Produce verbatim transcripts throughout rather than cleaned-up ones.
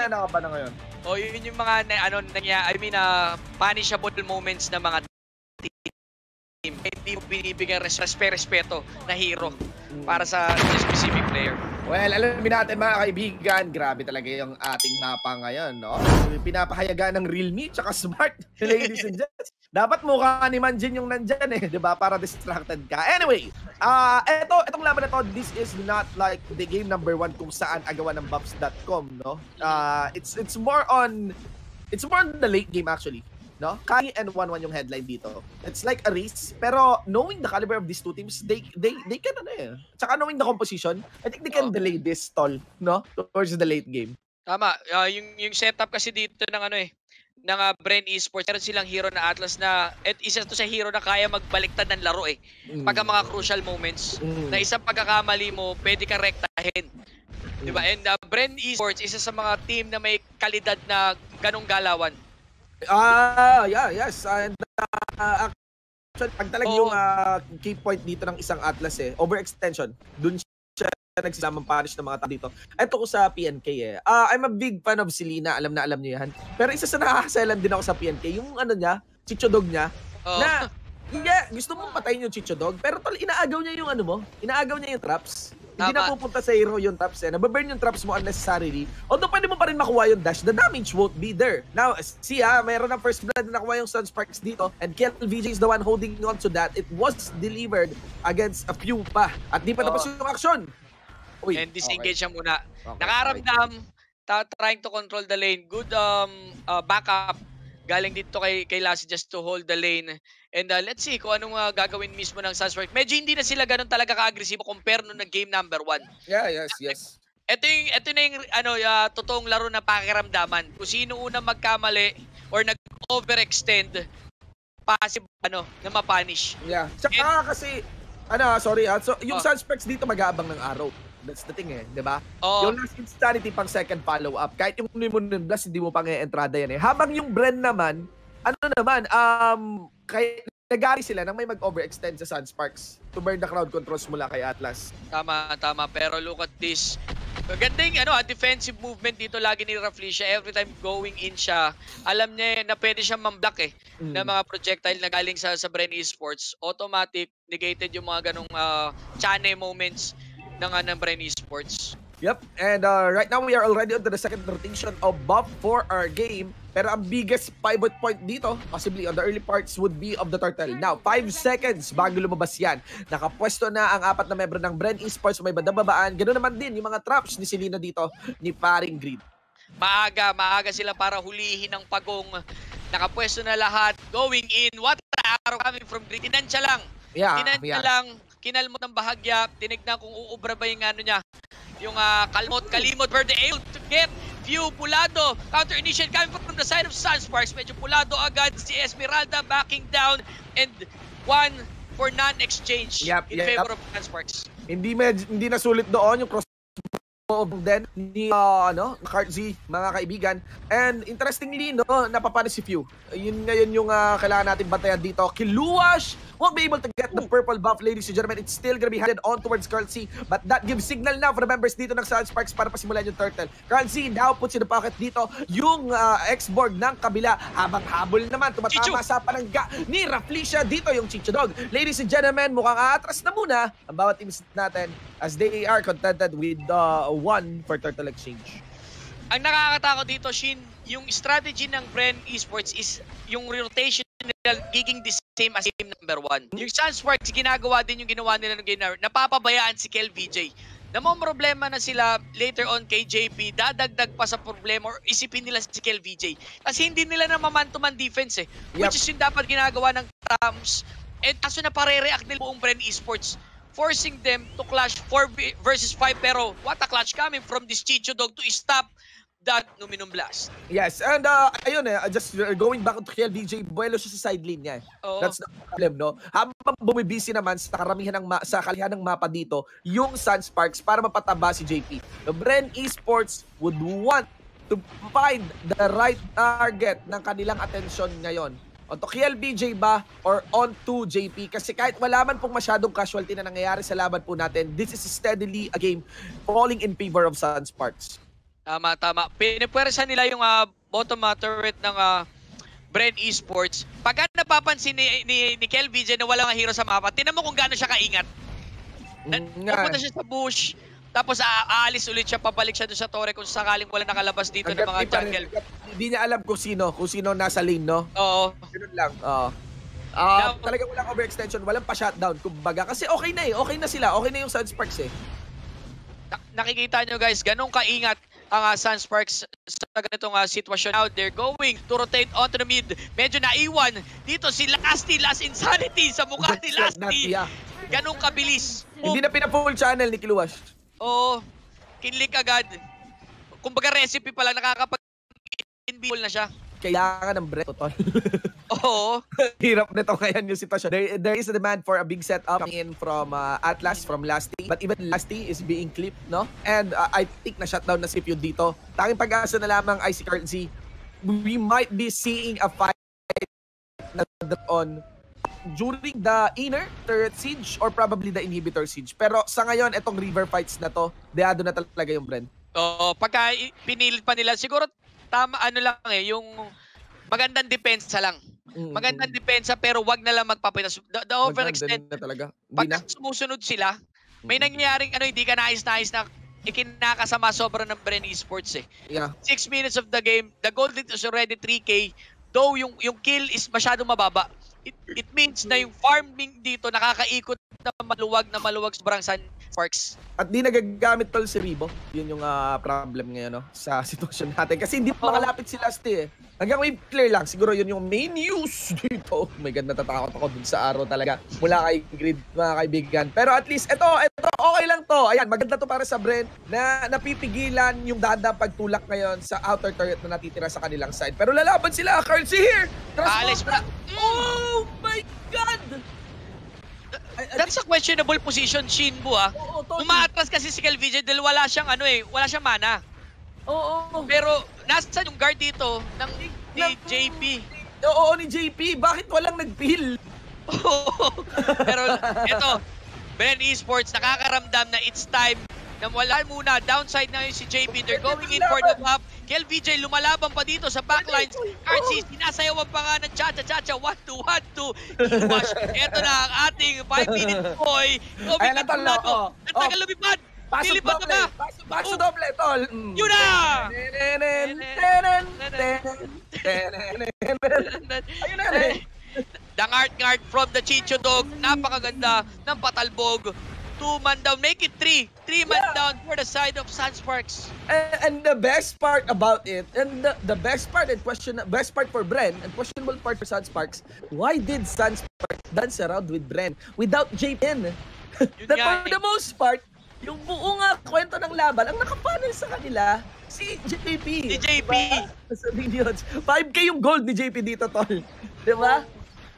na ka ba na ngayon? O, yun yung mga, na, ano, nangya, I mean, uh, punishable moments na mga team. Hindi mo binibigyan respeto na hero para sa specific player. Well, alam natin mga kaibigan, grabe talaga yung ating mapa ngayon, no? Pinapahayagan ng Realme tsaka Smart, ladies and gents. Dapat mukha ni Manjin yung nandyan eh, di ba? Para distracted ka. Anyway, uh, eto, etong laban na to, this is not like the game number one kung saan agawan ng buffs dot com, no? Uh, it's it's more on, it's more on the late game actually. No? Kali and one one yung headline dito. It's like a race, pero knowing the caliber of these two teams, they they they can ano eh. Tsaka knowing the composition, I think they can oh. delay this stall, no? Towards the late game. Tama, uh, yung yung setup kasi dito ng ano eh, ng uh, Bren Esports, meron silang hero na Atlas na at isa to sa hero na kaya magbaliktad ng laro eh. Mm. Pagka mga crucial moments, mm. na isang pagkakamali mo, pwede ka rektahin. Mm. Diba? And uh, Bren Esports, isa sa mga team na may kalidad na ganong galawan. Ah, uh, yeah, yes. And uh, actually, pag talaga oh. yung uh, key point dito ng isang Atlas eh, overextension. Doon siya nagsisamang punish ng mga tao dito. Ito ko sa P N K eh. Uh, I'm a big fan of Selena, alam na alam niyo yan. Pero isa sa nakakaselan din ako sa P N K, yung ano niya, Chichodog niya, oh. na, yeah, gusto mong patayin yung Chichodog, pero tol, inaagaw niya yung ano mo, inaagaw niya yung traps. Hindi na pupunta sa hero yung traps eh. Nababurn yung traps mo unnecessarily. Although pwede mo pa rin makuha yung dash, the damage won't be there. Now, see ha, mayroon ng first blood na nakuha yung Sunsparks dito. And K L V J is the one holding on to that. It was delivered against a few pa. At di pa tapos oh. yung action. Uy, and disengage siya okay. muna. Okay. Nakaramdam, trying to control the lane. Good um uh, backup. Galing dito kay, kay Lassie just to hold the lane. And uh, let's see kung anong uh, gagawin mismo ng Sunsparks. Medyo hindi na sila ganun talaga ka-agresibo compare nung nag-game number one. Yeah, yes, yes. Ito yung, ito na yung ano, uh, totoong laro na pakiramdaman. Kung sino unang magkamali or nag-overextend, possible ano, na mapunish. Yeah. Tsaka And, kasi, ano, sorry ha. So, yung oh. Sunsparks dito mag-aabang ng araw. That's the thing eh, di ba? Oh. Yung last insanity pang second follow-up, kahit yung Limon Blast, hindi mo pang entrada yan eh. Habang yung Bren naman, ano naman, um, kay, nagari sila nang may mag-overextend sa Sunsparks to burn the crowd controls mula kay Atlas. Tama, tama. Pero look at this. Magandang ano, defensive movement dito lagi ni Raflesia. Every time going in siya, alam niya na pwede siyang mamblock eh, mm. na mga projectile na galing sa, sa Bren Esports. Automatic, negated yung mga ganong uh, chane moments ng uh, ng Bren Esports. Yep, and uh, right now we are already on to the second rotation of buff for our game. Pero ang biggest pivot point dito, possibly on the early parts, would be of the turtle. Now, five seconds bago lumabas yan. Nakapwesto na ang apat na membro ng Bren Esports, may badababaan. Ganoon naman din yung mga traps ni Selena dito, ni Paring Greed. Maaga, maaga sila para hulihin ang pagong. Nakapwesto na lahat, going in. What an arrow coming from Greed. Inansya lang. Yeah, Inansya yeah. lang. Kinalmot ng bahagya. Tinignan kung uubra ba yung ano niya. Yung uh, kalmot, kalimot, were they able to get few pulado. Counter initiate coming from the side of Sunsparks. Medyo pulado agad si Esmeralda backing down and one for non-exchange yep, in yep, favor yep. of Sunsparks. Hindi med hindi nasulit doon yung cross then ni uh, ano, Kartzy, mga kaibigan. And interestingly, no, napapano si Few. Yun ngayon yung uh, kailangan natin bantayan dito. Kiluwash won't be able to get the purple buff, ladies and gentlemen. It's still gonna be handed on towards Kartzy, but that gives signal now for the members dito ng Sunsparks para pasimulan yung turtle. Kartzy now puts in the pocket dito yung uh, X-Borg ng kabila. Habang habol naman, tumatama sa palangga ni Raflesia dito yung Chichodog. Ladies and gentlemen, mukhang atras na muna ang bawat teams natin as they are contented with uh, one for turtle exchange. Ang nakakatakot dito, Shin, yung strategy ng Bren Esports is yung rotation nila giging the same as game number one. Yung Sunsparks, ginagawa din yung ginawa nila ng game number. Napapabayaan si K L V J. Namang problema na sila later on kay J P, dadagdag pa sa problema or isipin nila si K L V J. Kasi hindi nila na man-to-man defense eh. Yep. Which is yung dapat ginagawa ng Rams. And kaso na pare-react nila buong Bren Esports, forcing them to clash four versus five. Pero what a clutch coming from this Chichodog to stop that Numinum Blast. Yes, and uh, ayun eh, just going back to K L V J, buwelo siya sa side lane niya. Oh. That's the problem, no? Habang bumibisi naman sa karamihan ng sa kalihan ng mapa dito, yung Sunsparks para mapataba si J P. The Bren Esports would want to find the right target ng kanilang atensyon ngayon. Onto K L B J ba or onto J P? Kasi kahit wala man pong masyadong casualty na nangyayari sa laban po natin, this is steadily a game falling in favor of Sunsparks. Tama, tama. Pinipwersa nila yung uh, bottom uh, turret ng uh, Bren Esports. Pagka napapansin ni, ni, ni Kel V J na walang hero sa mapa, tinan mo kung gaano siya kaingat. Mm, pupunta siya sa bush, tapos aalis ulit siya, pabalik siya doon sa torre kung sakaling wala nakalabas dito ng mga jungle. Hindi niya alam kung sino, kung sino nasa lane, no? Oo. Ganun lang. Oo. Uh, Now, talagang walang overextension, walang pa-shutdown, kumbaga. Kasi okay na eh, okay na sila, okay na yung Sunsparks eh. Nakikita nyo guys, ganun kaingat ang uh, Sunsparks sa ganitong uh, sitwasyon. Now they're going to rotate onto the mid. Medyo naiwan dito si Lasty, Last Insanity sa mukha ni Lasty. Ganun kabilis. Hindi na pina-full channel ni Kiluwas. Oo, kinlik agad. Kumbaga recipe pa lang, nakakapag-invisible na siya. Kailangan ng Bren, totoo. Oo. Hirap nito ngayon yung sitwasyon. There, there is a demand for a big setup coming in from uh, Atlas, from Lasty. But even Lasty is being clipped, no? And uh, I think na-shutdown na si Feud dito. Tanging pag-asa na lamang I C Currency. We might be seeing a fight na on during the inner turret siege or probably the inhibitor siege. Pero sa ngayon, itong river fights na to, deado na talaga yung Bren. Oo, pagka pinilit pa nila, siguro tama ano lang eh, yung magandang depensa lang. Magandang depensa pero wag na lang magpapitas. The, the overextend na talaga. Pag na. sumusunod sila, may nangyayaring ano, hindi ka nais-nais na ikinakasama sobra ng Bren Esports eh. Yeah. Six minutes of the game, the gold is already three K, though yung, yung kill is masyadong mababa. It, it means na yung farming dito nakakaikot na maluwag na maluwag sobrang Sunsparks. At di nagagamit tol si Ribo. Yun yung uh, problem ngayon no, sa sitwasyon natin. Kasi hindi pa makalapit si Lasty eh. Hanggang wave clear lang. Siguro yun yung main news dito. Oh my God, natatakot ako dun sa araw talaga. Mula kay Grid, mga kaibigan. Pero at least, eto, eto, okay lang to. Ayan, maganda to para sa Bren na napipigilan yung dada pagtulak ngayon sa outer turret na natitira sa kanilang side. Pero lalaban sila. Currency here! Alis mo na. Oh my God! That's a questionable position, Shinbu ah. Umaatras kasi si Kel V J dahil wala siyang ano eh, wala siyang mana. Oo. Pero nasaan yung guard dito ng ni J P? Oo, ni J P. Bakit walang nag-peel? Pero ito, Bren Esports nakakaramdam na it's time na wala muna. Downside na yun si J P. They're going in for the map. Kel V J lumalaban pa dito sa backlines. Archie, sinasayawan pa nga ng cha-cha-cha-cha. one two one two. Iwash. Ito na ang ating five minute boy. Ayan na tol. Ang tagal lumipad. Pasok doble. Pasok doble, tol. Yun na! Ayun na eh. Dangart-ngart from the Chicho Dog. Napakaganda ng patalbog. Two man down, make it three. Three man yeah. down for the side of Sunsparks. And, and the best part about it, and the, the best part and question, best part for Bren, and questionable part for Sunsparks, why did Sunsparks dance around with Bren without J P? That for the most part, yung buong nga kwento ng laban, ang nakapanel sa kanila, si J P. Si J P. Sa minions. five K yung gold ni J P dito, tol. Diba?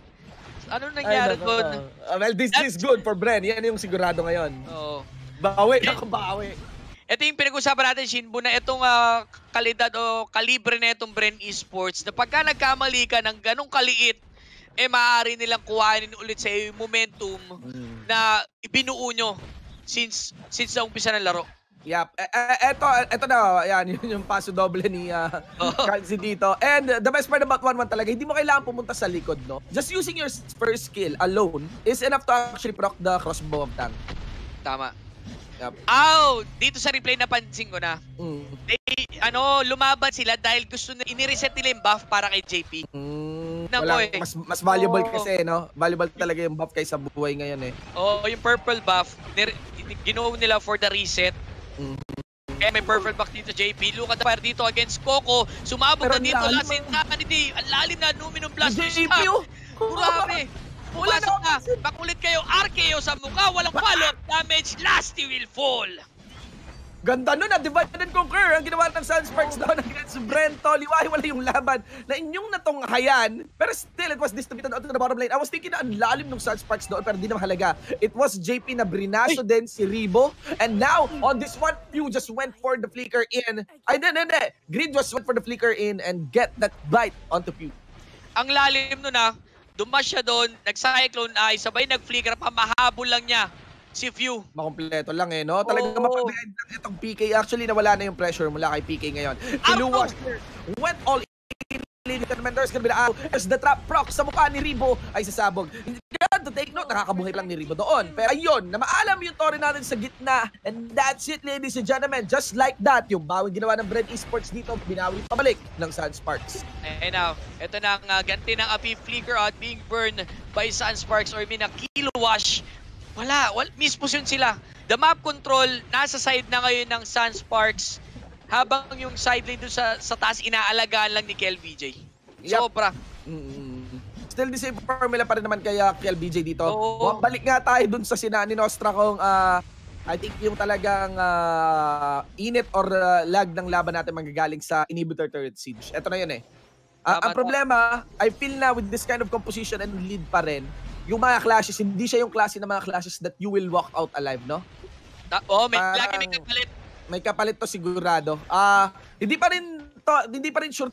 Ano nangyari doon? Uh, well, this That's... is good for Bren. Yan yung sigurado ngayon. Oo. Bawi, nakabawi. Ito yung pinag-usapan natin, Shinbu, na itong uh, kalidad o kalibre na itong Bren Esports, na pagka nagkamali ka ng ganong kaliit, eh maaari nilang kuhanin ulit sa yung momentum mm. na ibinuo nyo since, since na umpisa ng laro. Yep. E eto, eto na, yan, yun yung paso doble ni uh, oh. Carlsy dito. And uh, the best part about one one talaga, hindi mo kailangan pumunta sa likod, no? Just using your first skill alone is enough to actually proc the crossbow of tank. Tama. Yep. Ow! Dito sa replay napansin ko na. Mm. They, ano, lumaban sila dahil gusto na, inireset nila yung buff para kay J P. Mm. Wala, eh. mas, mas valuable oh. kasi, no? Valuable talaga yung buff kaysa buhay ngayon, eh. Oo, oh, yung purple buff, ginawa nila for the reset. Mm-hmm. Eh, may perfect back dito, J P. Look at the fire dito against Coco. Sumabog na dito. Last in Sanity. Ang lalim na Numinum Blast. J P, oh! Grabe. Pumasok na. Pakulit kayo. R K O sa mukha. Walang follow-up damage. Lasty will fall. Ganda nun, ah, divide and conquer. Ang ginawa ng Sunsparks doon against Brento. Liwahiwala yung laban na inyong natunghayan. Pero still, it was distributed out to the bottom lane. I was thinking na ang lalim ng Sunsparks doon, pero di na mahalaga. It was J P na brinaso din si Ribo. And now, on this one, Pew just went for the flicker in. Ay, hindi, hindi. Grid just went for the flicker in and get that bite onto Pew. Ang lalim nun, ah. Dumas siya doon, nag-cyclone eye, sabay nag-flicker pa, mahabol lang niya si Few. Makompleto lang eh, no? Talagang Oo. mapag-end lang itong P K. Actually, nawala na yung pressure mula kay P K ngayon. Iluwas went all in. There's gonna be the out. There's the trap proc sa mukha ni Ribo ay sasabog. Got to take note, nakakabuhay lang ni Ribo doon. Pero ayun, na maalam yung Torre natin sa gitna. And that's it, ladies and gentlemen. Just like that, yung bawing ginawa ng Bren Esports dito, binawi pabalik ng Sunsparks. And now, ito na ang uh, ganti ng Api Flicker out being burned by Sunsparks or mina Kilo Wash. Wala, wala, misposition sila. The map control, nasa side na ngayon ng Sunsparks. Habang yung side lane doon sa, sa taas, inaalagaan lang ni K L B J. Sobra. Yep. Mm-hmm. Still the same formula pa rin naman kaya K L B J dito. Oo. Balik nga tayo dun sa sinani Nostra kung uh, I think yung talagang uh, init or uh, lag ng laban natin manggagaling sa inhibitor turret siege. Ito na yun eh. Uh, ang problema, I feel na with this kind of composition and lead pa rin, yung mga clashes, hindi siya yung klase ng mga clashes that you will walk out alive, no? Oo, oh, may Parang, lagi may kapalit. May kapalit to sigurado. Ah, uh, hindi pa rin to, hindi pa rin sure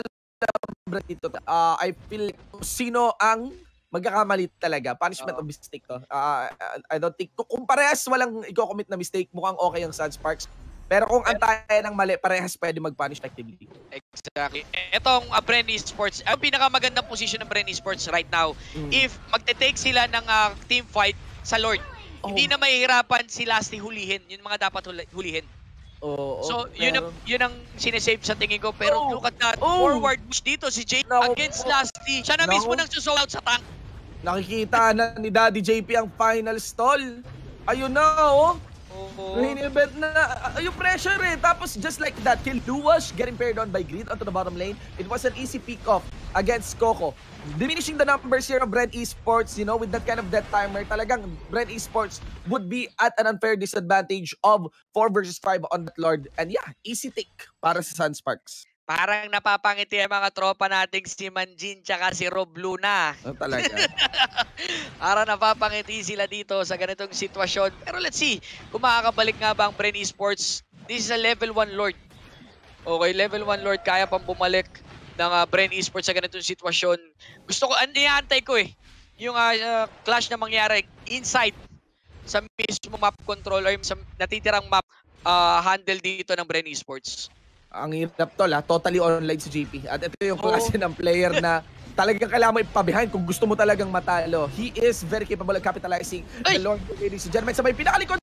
dito. Uh, I feel like sino ang magkakamali talaga. Punishment uh, of mistake to. Uh, I don't think kung parehas walang i-commit na mistake, mukhang okay ang Sunsparks. Pero kung antayan ng mali, parehas pwede mag-punish effectively. Exactly. Etong uh, Bren Esports, ang pinakamagandang position ng Bren Esports right now, mm. if magte-take sila ng uh, team fight sa Lord, oh. hindi na mahihirapan si Lasty hulihin. Yun mga dapat hulihin. Oh, so, okay. yun ang, yun ang sinesave sa tingin ko. Pero oh, look at that. Oh, forward push dito si Jay no, against oh, Lasty. Siya na no, mismo nang susold out sa tank. Nakikita na ni Daddy J P ang final stall. Ayun na, oh. Oh. Hinibet na. Uh, yung pressure eh. Tapos just like that, Kill Duwash getting paired on by Grid onto the bottom lane. It was an easy pick-off against Coco. Diminishing the numbers here of Bren Esports, you know, with that kind of death timer, talagang Bren Esports would be at an unfair disadvantage of four versus five on that Lord. And yeah, easy take para sa Sunsparks. Parang napapangiti ang mga tropa nating si Manjin tsaka si Rob Luna. Oh, talaga. Parang napapangiti sila dito sa ganitong sitwasyon. Pero let's see, kung makakabalik nga ba ang Bren Esports. This is a level one Lord. Okay, level one Lord, kaya pang bumalik ng uh, Bren Esports sa ganitong sitwasyon. Gusto ko, aniantay ko eh, yung uh, uh, clash na mangyari inside sa mismo map control or sa natitirang map uh, handle dito ng Bren Esports. Ang hirap tol ha, totally online si J P. At ito yung klase oh. ng player na talagang kailangan mo ipa-behind kung gusto mo talagang matalo. He is very capable of capitalizing Ay! the Lord, ladies and gentlemen. Sa may pinakalikod,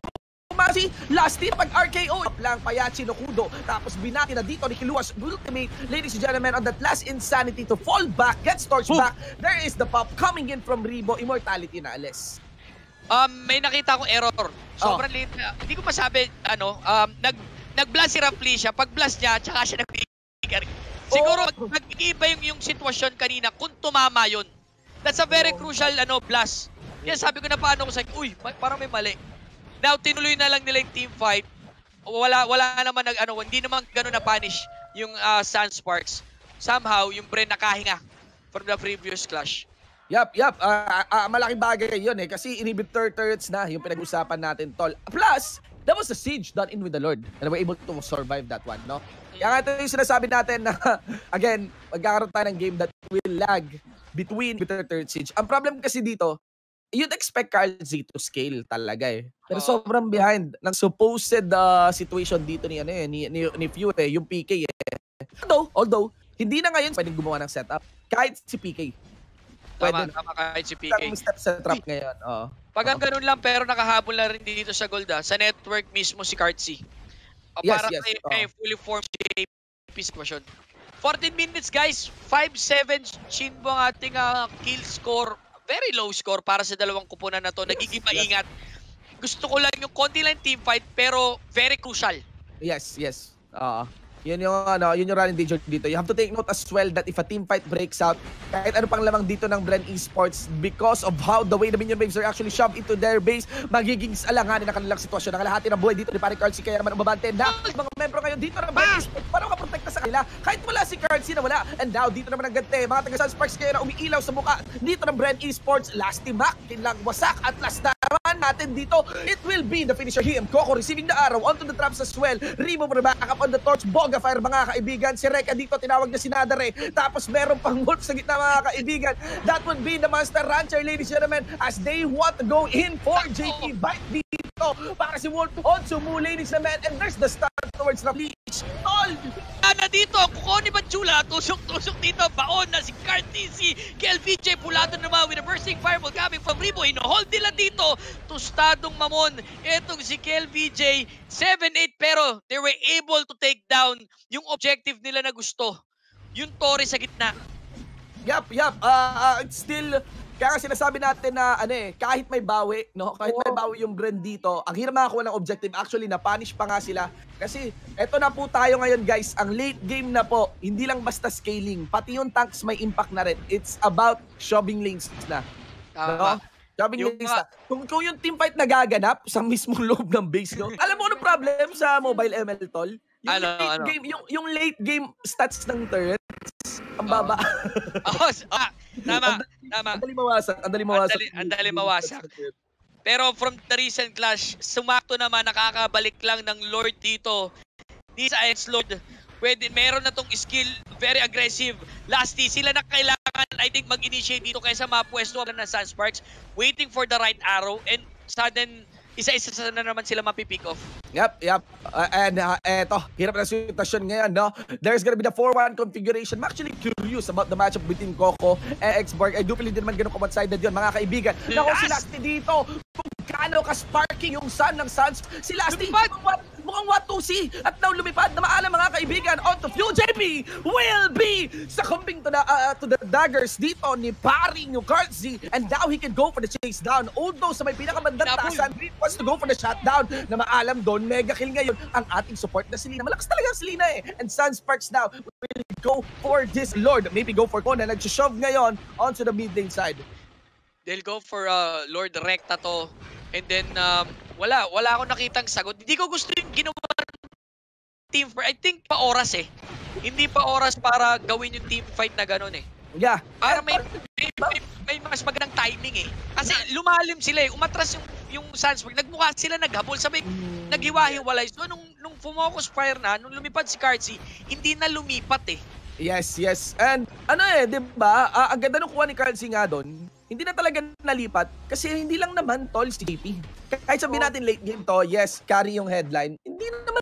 Masi, last team pag R K O lang Payachi no Kudo. Tapos binati na dito ni Kiluas ultimate, ladies and gentlemen, on that last insanity to fall back, get torch back. There is the pop coming in from Ribo, immortality na alis. Um, may nakita akong error. Sobrang oh. late na. Hindi ko masabi, ano, um, nag nag-blast si Rampli siya. Pag-blast niya, tsaka siya nag-trigger. Siguro, oh. nag-iiba yung, yung sitwasyon kanina kung tumama yun. That's a very oh. crucial ano blast. Kaya sabi ko na paano ko sa uy, parang may mali. Now, tinuloy na lang nila yung team fight. Wala, wala naman, nag, ano, hindi naman gano'n na punish yung uh, Sunsparks. Somehow, yung Bren nakahinga from the previous clash. Yup, yup. Uh, uh, malaking bagay yun eh. Kasi inhibitor turrets na yung pinag-usapan natin, tol. Plus, that was the siege done in with the Lord. And we're able to survive that one, no? Kaya nga ito yung sinasabi natin na, again, magkakaroon tayo ng game that will lag between inhibitor turret siege. Ang problem kasi dito, you'd expect Carl Z to scale talaga eh. Pero oh. sobrang behind ng supposed uh, situation dito ni, ano, eh, ni, ni, ni Few eh, yung P K eh. Although, although, hindi na ngayon pwedeng gumawa ng setup. Kahit si P K. Pwede tama, tama kahit si P K. Step sa trap ngayon. Oh. Pag ang ganun lang, pero nakahabol na rin dito sa gold ah. Sa network mismo si Kartzy. Uh, yes, para yes. may, oh. may fully formed J P situation. fourteen minutes guys, five seven Shinbo ang ating uh, kill score. Very low score para sa dalawang kupunan na to. Yes, Nagiging yes. maingat. Gusto ko lang yung konti lang team fight, pero very crucial. Yes, yes. Oo. Uh, yun yung, ano, yun yung running danger dito. You have to take note as well that if a team fight breaks out, kahit ano pang lamang dito ng Bren Esports, because of how the way the minion waves are actually shoved into their base, magiging alanganin ang kanilang sitwasyon. Nakalahati ng buhay dito ni Pare Kartzy, kaya naman umabante na mga membro ngayon dito ng Bren Esports para makaprotekta sa kanila. Kahit wala si Kartzy na wala. And now, dito naman ang gante. Mga taga-Sunsparks kayo na umiilaw sa mukha dito ng Bren Esports. Last team hack, kinlang wasak at last naman natin dito. It will be the finisher here. Coco receiving the arrow onto the traps as well. Remove the backup on the torch. Boga fire mga kaibigan. Si Reka dito tinawag na si Nadare. Tapos meron pang wolf sa gitna mga kaibigan. That would be the Monster Rancher, ladies and gentlemen, as they want to go in for J P. Bite dito para si Wolf on sumu, ladies and gentlemen. And there's the start towards the bleach. All! Na dito, kuko ni Bachula, tusok-tusok dito, baon na si Carty, si K L V J Pulado naman with a bursting fireball coming from Rebo. Ino-hold nila dito, tustadong mamon. Etong si K L V J, seven eight, pero they were able to take down yung objective nila na gusto. Yung Torre sa gitna. Yup, yup. Uh, uh, it's still... Kaya sinasabi natin na ano eh, kahit may bawi, no? Kahit may bawi yung Bren dito, ang hirap makakuha ng objective. Actually, na-punish pa nga sila. Kasi eto na po tayo ngayon, guys. Ang late game na po, hindi lang basta scaling. Pati yung tanks may impact na rin. It's about shoving lanes na. No? Shoving yung lanes na. Kung, kung yung teamfight nagaganap sa mismong loob ng base nyo, alam mo ano problem sa mobile M L, tol? Yung ano, late ano? game, yung, yung late game stats ng turrets, ang baba. Oh, ah, tama, tama. Ang dali mawasak, ang dali mawasak. Ang dali mawasak. Pero from the recent clash, sumakto naman, nakakabalik lang ng Lord dito. This Ice Lord, pwede, meron na tong skill, very aggressive. Lastly, sila na kailangan, I think, mag-initiate dito kaysa mapwesto ng Sunsparks, waiting for the right arrow, and sudden, isa-isa na naman sila mapipick off. Yep, yep. Uh, and uh, eto, hirap na sitwasyon ngayon, no? There's gonna be the four one configuration. I'm actually curious about the matchup between Coco and X-Borg. I do believe din naman ganun one-sided yun, mga kaibigan. Naku, si Lasty dito, kung gaano ka-sparking yung sun ng Suns. Si Lasty, mukhang what to see. At now lumipad na maalam, mga kaibigan, onto Fuel J P will be succumbing to the, uh, to the daggers dito ni paring yung Cartzy. And now he can go for the chase down. Although sa may pinakabandang taasan, he wants to go for the shutdown. Na maalam doon, mega kill ngayon ang ating support na si Lina. Malakas talaga si Lina eh. And Sunsparks now will go for this Lord. Maybe go for Kona. Nag-shove ngayon onto the mid lane side. They'll go for uh, Lord Recta to. And then, um, wala. Wala akong nakitang sagot. Hindi ko gusto yung ginawa team fight. I think pa oras eh. Hindi pa oras para gawin yung team fight na gano'n eh. Yeah. Para may, may, may, may mas magandang timing eh. Kasi lumalim sila eh. Umatras yung, yung Sunsparks. Nagmukha sila naghabol. Sabi, mm. naghiwa-hiwalay. So, nung, nung fumocus fire na, nung lumipad si Cartzy, hindi na lumipat eh. Yes, yes. And ano eh, di ba? Uh, ang ganda nung kuha ni Cartzy nga doon, hindi na talaga nalipat. Kasi hindi lang naman tol si J P. Kahit sabihin natin late game to, yes, carry yung headline. Hindi na naman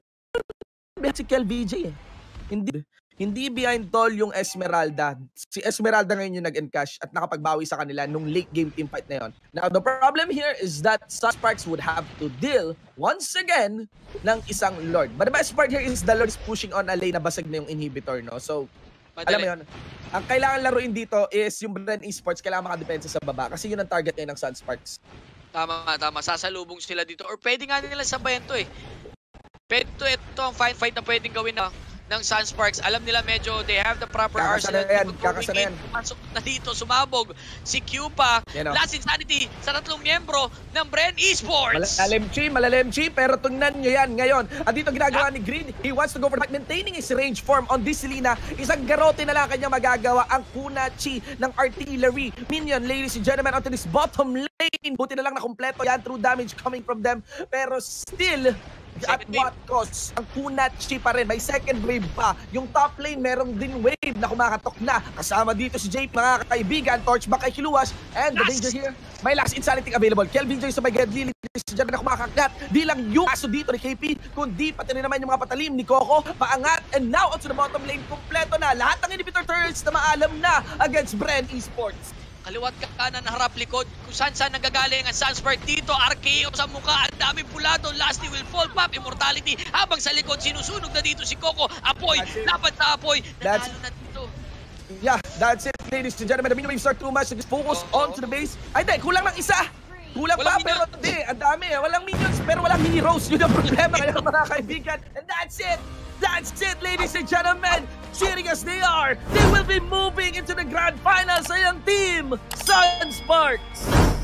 si K L V J eh. Hindi. Hindi behind tol yung Esmeralda. Si Esmeralda ngayon yung nag-encash at nakapagbawi sa kanila nung late game team fight na yun. Now, the problem here is that Sunsparks would have to deal once again ng isang Lord. But the best part here is the Lord is pushing on a lane na basag na yung inhibitor, no? So, madali. Alam mo yun, ang kailangan laruin dito is yung Bren Esports, kailangan makadepensa sa baba kasi yun ang target ngayon ng Sunsparks. Tama, tama. Sasalubong sila dito. Or pwede nga nila sabayan to eh. Pwede to, ito ang fine fight na pwedeng gawin na ng Sunsparks. Alam nila medyo they have the proper arsenal. Kakasanayan. Pumasok na dito, sumabog si Q pa. You know. Last insanity sa tatlong miyembro ng Bren Esports. Malalim chi, malalim chi, pero tingnan nyo yan ngayon. At dito ginagawa ni Green, he wants to go for maintaining his range form on this Selena. Isang garote na lang kanya magagawa ang kuna chi ng artillery minion, ladies and gentlemen, onto this bottom lane. Buti na lang na kompleto yan through damage coming from them. Pero still, at what cost? Ang kunat chi pa rin. May second wave pa. Yung top lane, merong din wave na kumakatok na. Kasama dito si J P, mga kaibigan. Torchback kay Kiluwas. And the danger here, may last insanity available. Kelvin Joy sa may Gedli. Diyan na kumakagat. Di lang yung aso dito ni K P, kundi pati rin naman yung mga patalim ni Coco. Paangat. And now, onto the bottom lane, kompleto na. Lahat ng inhibitor turrets na maalam na against Bren Esports. Kaliwat kanan, harap likod, kung saan saan nanggagaling ang Sunsparks dito, R K O sa mukha, ang daming pulado, Lasty will fall, pop, immortality, habang sa likod, sinusunog na dito si Coco, apoy, lapat sa apoy, nanalo na dito. Yeah, that's it, ladies and gentlemen, the minion waves are too much, just focus oh, on oh. to the base. Ay, hindi, kulang lang isa. Kulang walang pa, minion. Pero hindi, ang dami, walang minions, pero walang mini-rose, yun ang problema, kaya mga kaibigan, and that's it. That's it, ladies and gentlemen. Cheering as they are, they will be moving into the grand finals sa iyong team, Sunsparks.